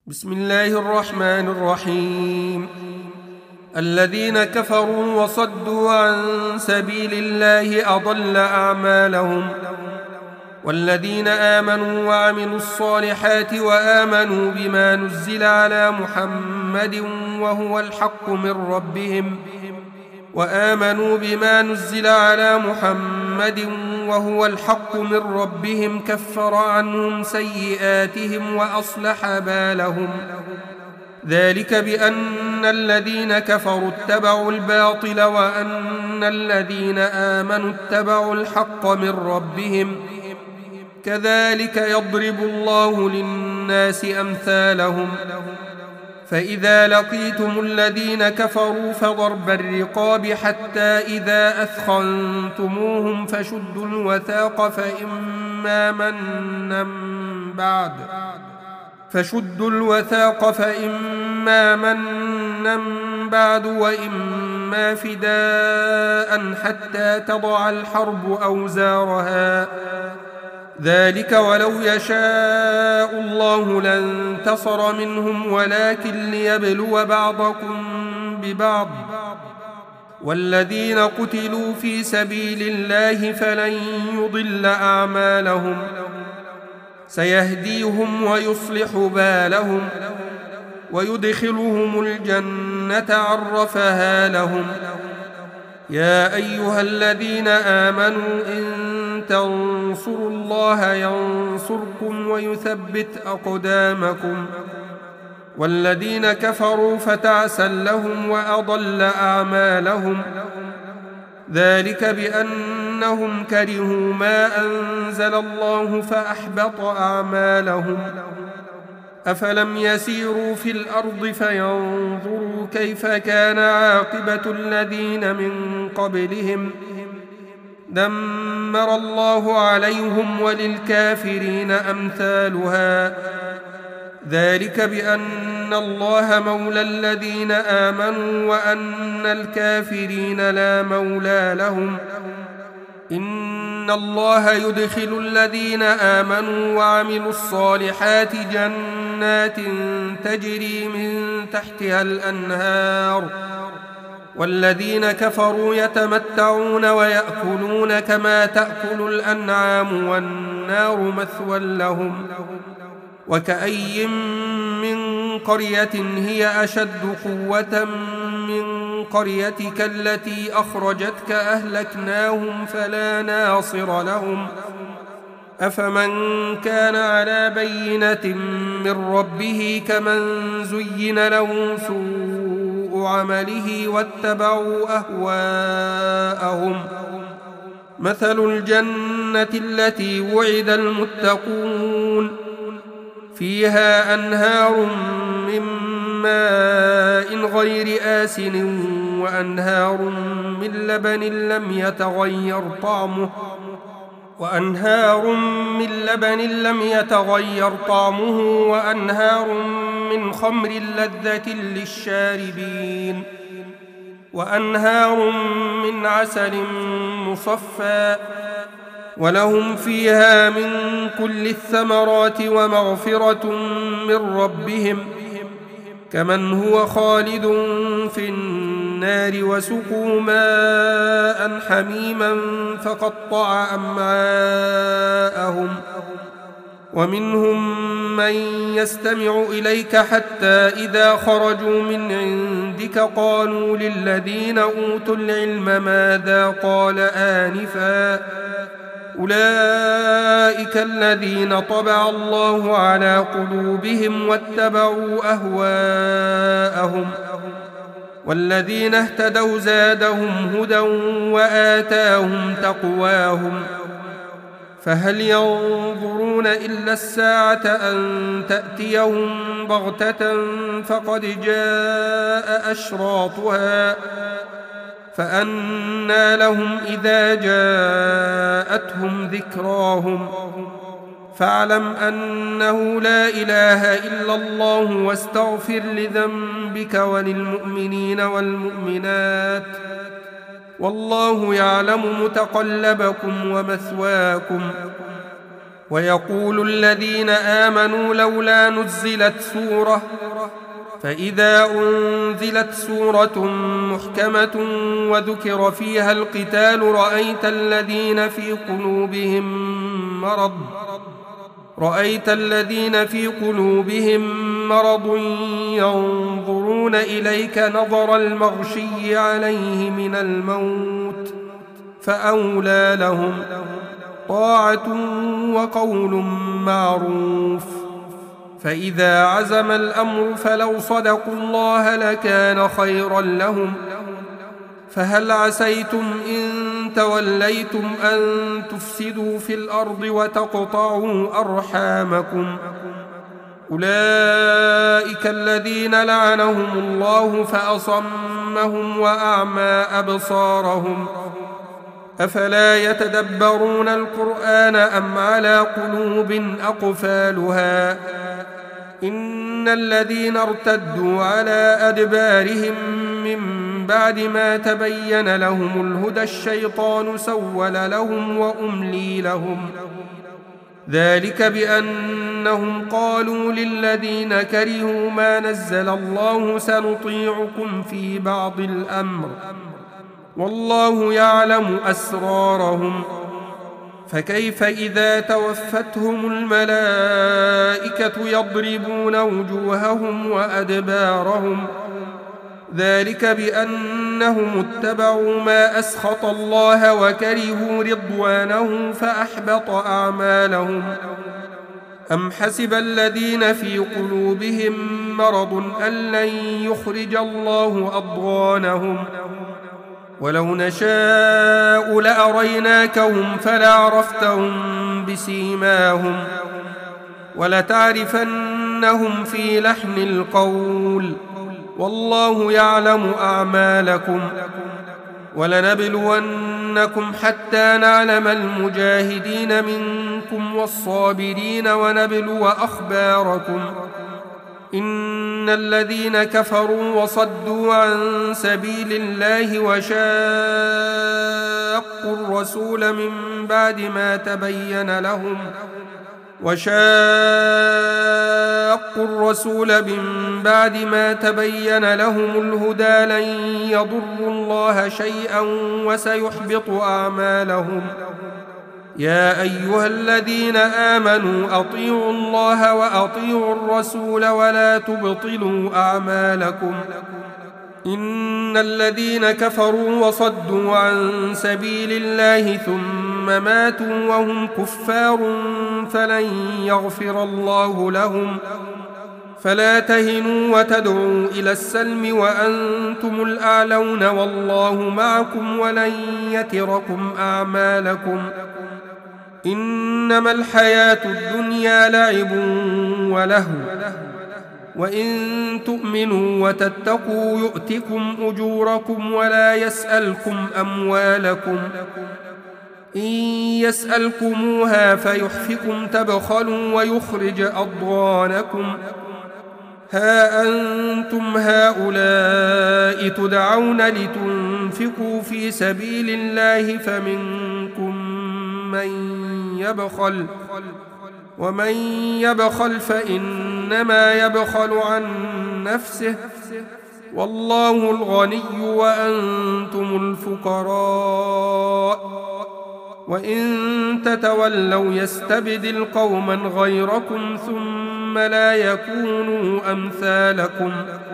بسم الله الرحمن الرحيم. الذين كفروا وصدوا عن سبيل الله أضل أعمالهم، والذين آمنوا وعملوا الصالحات وآمنوا بما نزل على محمد وهو الحق من ربهم كفر عنهم سيئاتهم وأصلح بالهم. ذلك بأن الذين كفروا اتبعوا الباطل وأن الذين آمنوا اتبعوا الحق من ربهم، كذلك يضرب الله للناس أمثالهم. فإذا لقيتم الذين كفروا فضرب الرقاب حتى إذا أثخنتموهم فشدوا الوثاق فإما منا بعد وإما فداء حتى تضع الحرب أوزارها. ذلك ولو يشاء الله لانتصر منهم ولكن ليبلو بعضكم ببعض، والذين قتلوا في سبيل الله فلن يضل أعمالهم، سيهديهم ويصلح بالهم ويدخلهم الجنة عرفها لهم. يا أيها الذين آمنوا إن تنصروا الله ينصركم ويثبت أقدامكم، والذين كفروا فتعسا لهم وأضل أعمالهم. ذلك بأنهم كرهوا ما أنزل الله فأحبط أعمالهم. أفلم يسيروا في الأرض فينظروا كيف كان عاقبة الذين من قبلهم، دمر الله عليهم وللكافرين أمثالها. ذلك بأن الله مولى الذين آمنوا وأن الكافرين لا مولى لهم. إن الله يدخل الذين آمنوا وعملوا الصالحات جنات تجري من تحتها الأنهار، والذين كفروا يتمتعون ويأكلون كما تأكل الأنعام والنار مثوى لهم. وكأي من قرية هي أشد قوة من قريتك التي أخرجتك أهلكناهم فلا ناصر لهم. أفمن كان على بينة من ربه كمن زين له سوء عمله واتبعوا أهواءهم. مثل الجنة التي وعد المتقون فيها أنهار من ماء غير آسن وأنهار من لبن لم يتغير طعمه وأنهار من خمر لذة للشاربين وأنهار من عسل مصفى، ولهم فيها من كل الثمرات ومغفرة من ربهم، كمن هو خالد في النار وسقوا ماء حميما فقطع أمعاءهم. ومنهم من يستمع إليك حتى إذا خرجوا من عندك قالوا للذين أوتوا العلم ماذا قال آنفا، أولئك الذين طبع الله على قلوبهم واتبعوا أهواءهم. والذين اهتدوا زادهم هدى وآتاهم تقواهم. فهل ينظرون إلا الساعة أن تأتيهم بغتة فقد جاء أشراطها، فأنى لهم إذا جاءتهم ذكراهم. فاعلم أنه لا إله إلا الله واستغفر لذنبك وللمؤمنين والمؤمنات، والله يعلم متقلبكم ومثواكم. ويقول الذين آمنوا لولا نزلت سورة، فإذا أنزلت سورة محكمة وذكر فيها القتال رأيت الذين في قلوبهم مرض ينظرون إليك نظر المغشي عليه من الموت، فأولى لهم طاعة وقول معروف. فإذا عزم الأمر فلو صدقوا الله لكان خيرا لهم. فهل عسيتم إن توليتم أن تفسدوا في الأرض وتقطعوا أرحامكم؟ أولئك الذين لعنهم الله فأصمهم وأعمى أبصارهم. أفلا يتدبرون القرآن أم على قلوب أقفالها؟ إن الذين ارتدوا على أدبارهم من بعد ما تبين لهم الهدى الشيطان سول لهم وأملي لهم، ذلك بأنهم قالوا للذين كرهوا ما نزل الله سنطيعكم في بعض الأمر والله يعلم أسرارهم. فكيف إذا توفتهم الملائكة يضربون وجوههم وأدبارهم؟ ذلك بأنهم اتبعوا ما أسخط الله وكرهوا رضوانه فأحبط أعمالهم. أم حسب الذين في قلوبهم مرض أن لن يخرج الله أضغانهم؟ ولو نشاء لأريناكهم فلعرفتهم بسيماهم ولتعرفنهم في لحن القول والله يعلم أعمالكم. ولنبلونكم حتى نعلم المجاهدين منكم والصابرين ونبلو أخباركم. إن الذين كفروا وصدوا عن سبيل الله وشاقوا الرسول من بعد ما تبين لهم الهدى لن يضروا الله شيئا وسيحبط أعمالهم. يا أيها الذين آمنوا أطيعوا الله وأطيعوا الرسول ولا تبطلوا أعمالكم. إن الذين كفروا وصدوا عن سبيل الله ثم ماتوا وهم كفار فلن يغفر الله لهم. فلا تهنوا وتدعوا إلى السلم وأنتم الأعلون والله معكم ولن يتركم أعمالكم. إنما الحياة الدنيا لعب ولهو وإن تؤمنوا وتتقوا يؤتكم أجوركم ولا يسألكم أموالكم. إن يسألكموها فيحفكم تبخلوا ويخرج أضغانكم. ها أنتم هؤلاء تدعون لتنفقوا في سبيل الله فمنكم من يبخل ومن يبخل فإنما يبخل عن نفسه والله الغني وأنتم الفقراء. وإن تتولوا يستبدل قوما غيركم ثم لا يكونوا أمثالكم.